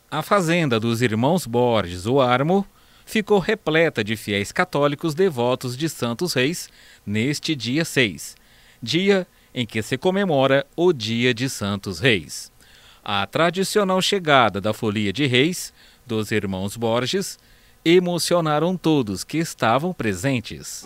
A fazenda dos irmãos Borges, o Armo, ficou repleta de fiéis católicos devotos de Santos Reis neste dia 6, dia em que se comemora o Dia de Santos Reis. A tradicional chegada da folia de reis dos irmãos Borges emocionaram todos que estavam presentes.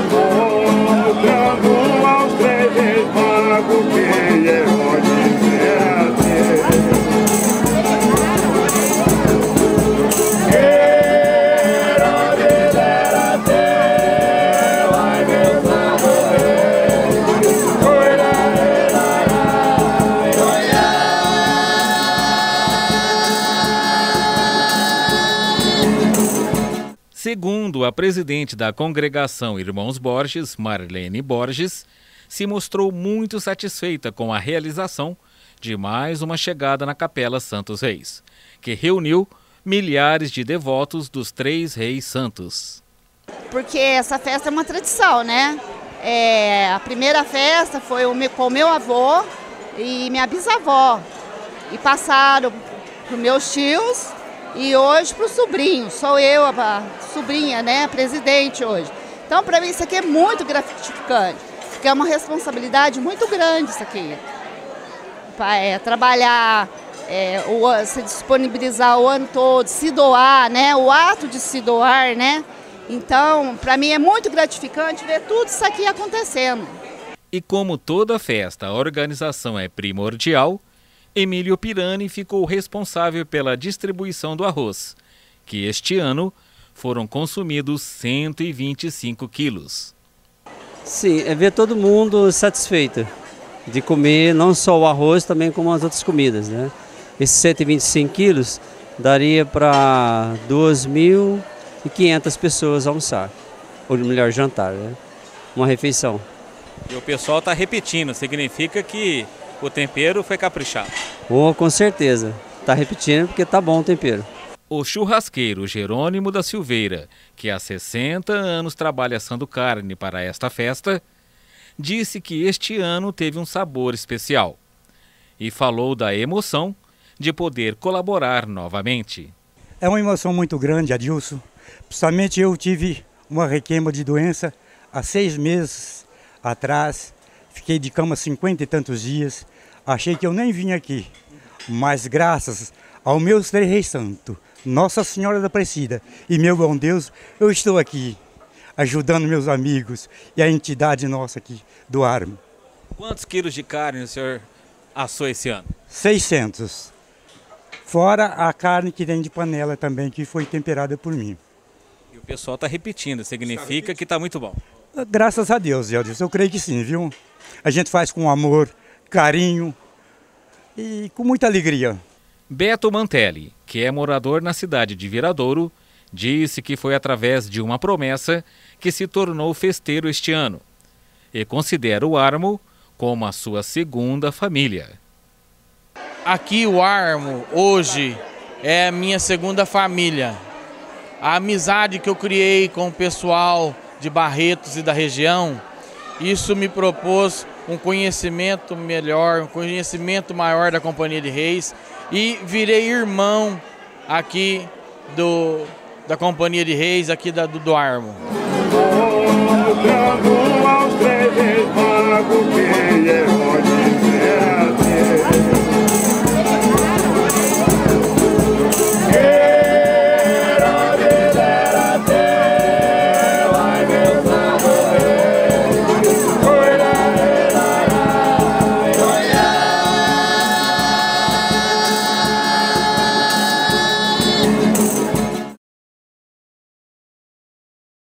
Segundo a presidente da congregação Irmãos Borges, Marlene Borges, se mostrou muito satisfeita com a realização de mais uma chegada na Capela Santos Reis, que reuniu milhares de devotos dos três reis santos. Porque essa festa é uma tradição, né? A primeira festa foi com o meu avô e minha bisavó. E passaram para os meus tios e hoje para o sobrinho. Sou eu, a sobrinha, né? Presidente hoje. Então, para mim, isso aqui é muito gratificante, porque é uma responsabilidade muito grande isso aqui. Trabalhar, se disponibilizar o ano todo, se doar, né? O ato de se doar, né? Então, para mim é muito gratificante ver tudo isso aqui acontecendo. E como toda festa, a organização é primordial, Emílio Pirani ficou responsável pela distribuição do arroz, que este ano foram consumidos 125 quilos. Sim, é ver todo mundo satisfeito de comer não só o arroz, também como as outras comidas, né? Esses 125 quilos daria para 2.500 pessoas almoçar, ou melhor, jantar, né? Uma refeição. E o pessoal está repetindo, significa que o tempero foi caprichado. Oh, com certeza, está repetindo porque tá bom o tempero. O churrasqueiro Jerônimo da Silveira, que há 60 anos trabalha assando carne para esta festa, disse que este ano teve um sabor especial e falou da emoção de poder colaborar novamente. É uma emoção muito grande, Adilson. Principalmente eu tive uma requeima de doença há 6 meses atrás. Fiquei de cama 50 e tantos dias. Achei que eu nem vinha aqui. Mas graças aos meus três reis santos, Nossa Senhora da Aparecida e meu bom Deus, eu estou aqui ajudando meus amigos e a entidade nossa aqui do Armo. Quantos quilos de carne o senhor assou esse ano? 600. Fora a carne que tem de panela também, que foi temperada por mim. E o pessoal está repetindo, significa que está muito bom. Graças a Deus, Eldis, eu creio que sim, viu? A gente faz com amor, carinho e com muita alegria. Beto Mantelli, que é morador na cidade de Viradouro, disse que foi através de uma promessa que se tornou festeiro este ano e considera o Armo como a sua segunda família. Aqui o Armo hoje é a minha segunda família. A amizade que eu criei com o pessoal de Barretos e da região, isso me propôs um conhecimento melhor, um conhecimento maior da Companhia de Reis e virei irmão aqui da Companhia de Reis, aqui do Armo.